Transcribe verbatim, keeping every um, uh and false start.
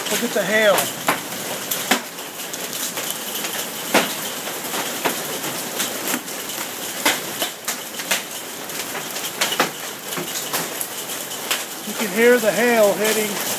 Look at the hail. You can hear the hail hitting